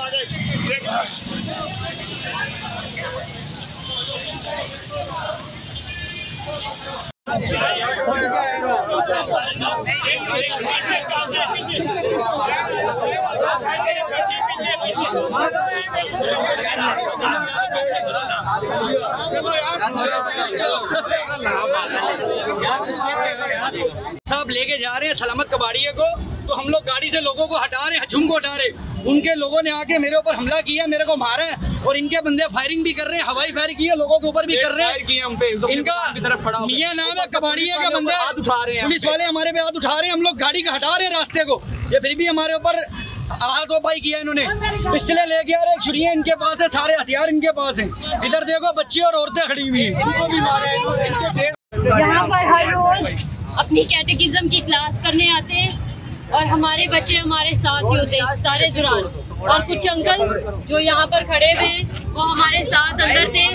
साहब लेके जा रहे हैं सलामत कबाड़िए को, तो हम लोग गाड़ी से लोगों को हटा रहे हैं, हजूम को हटा रहे। उनके लोगों ने आके मेरे ऊपर हमला किया, मेरे को मारा है और इनके बंदे फायरिंग भी कर रहे हैं, हवाई फायर किया, लोगों के ऊपर भी कर रहे हैं। इनका मियां नाम है, कबाड़िए का बंदा, पुलिस वाले हमारे पे हाथ उठा रहे हैं, हम लोग गाड़ी का हटा रहे हैं रास्ते को, ये फिर भी हमारे ऊपर हाथोपाई किया इन्होंने। पिस्टलें लेके आ रहे हैं, छुरियां इनके पास है, सारे हथियार इनके पास हैं। इधर देखो बच्चे और औरतें खड़ी हुई हैं, इनको भी मारे। यहाँ पर हर रोज अपनी कैटेकिज्म की क्लास करने आते हैं और हमारे बच्चे हमारे साथ ही होते हैं सारे दौरान। और कुछ अंकल जो यहाँ पर खड़े हुए हैं वो हमारे साथ अंदर थे।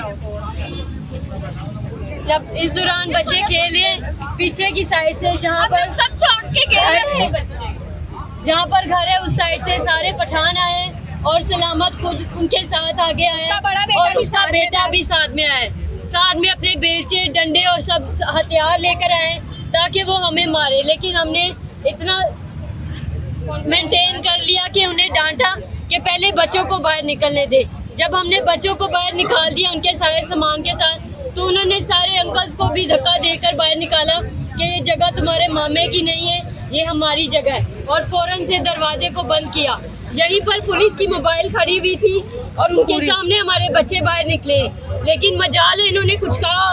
जब इस दौरान बच्चे खेले पीछे की साइड से, जहाँ पर सब छोड़ के गए, जहाँ पर घर है उस साइड से सारे पठान आए और सलामत खुद उनके साथ आगे आया और उसका बेटा भी साथ में आया, साथ में अपने बेलचे डंडे और सब हथियार लेकर आए ताकि वो हमें मारे। लेकिन हमने इतना मेंटेन कर लिया कि उन्हें डांटा कि पहले बच्चों को बाहर निकलने दे। जब हमने बच्चों को बाहर निकाल दिया उनके सारे सामान के साथ, तो उन्होंने सारे अंकल्स को भी धक्का देकर बाहर निकाला कि ये जगह तुम्हारे मामे की नहीं है, ये हमारी जगह है, और फौरन से दरवाजे को बंद किया। यहीं पर पुलिस की मोबाइल खड़ी हुई थी और उनके सामने हमारे बच्चे बाहर निकले, लेकिन मजाल है इन्होंने कुछ कहा।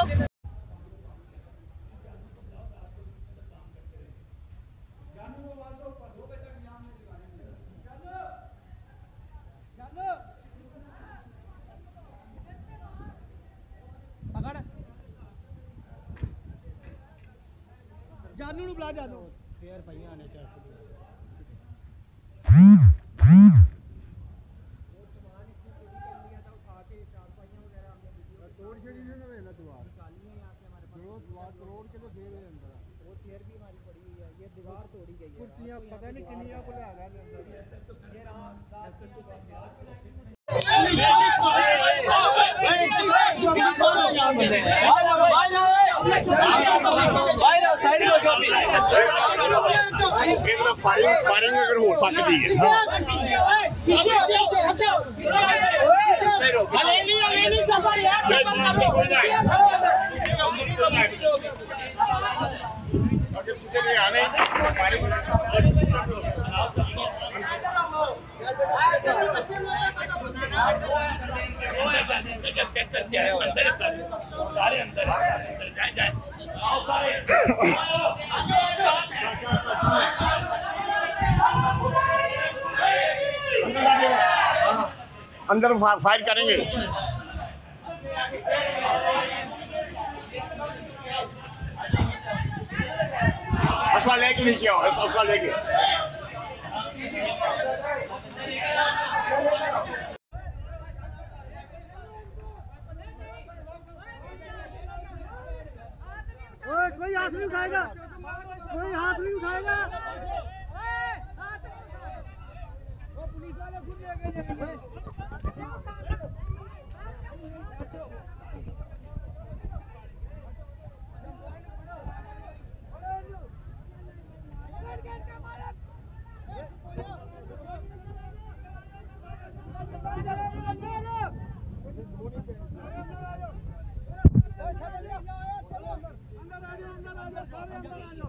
जानू नु बुला, जानू चेयर पईयां ने चर्च दी तोड़ छड़ी ने ना दीवार निकाली है यहां से हमारे पास, दीवार तोड़ के तो दे रहे अंदर। वो चेयर भी हमारी पड़ी हुई है, ये दीवार तोड़ी गई है, कुर्सियां पता नहीं कितनी को लगा गए अंदर। ये रहा फायरिंग अगर हो सकती है अंदर फायर करेंगे। असला लेके नीचे आओ, असला लेके। कोई हाथ नहीं उठाएगा, कोई हाथ नहीं उठाएगा। वो पुलिस वाले खुद ले गए। अंदर आ जाओ, अंदर आ जाओ, सारे अंदर आ जाओ।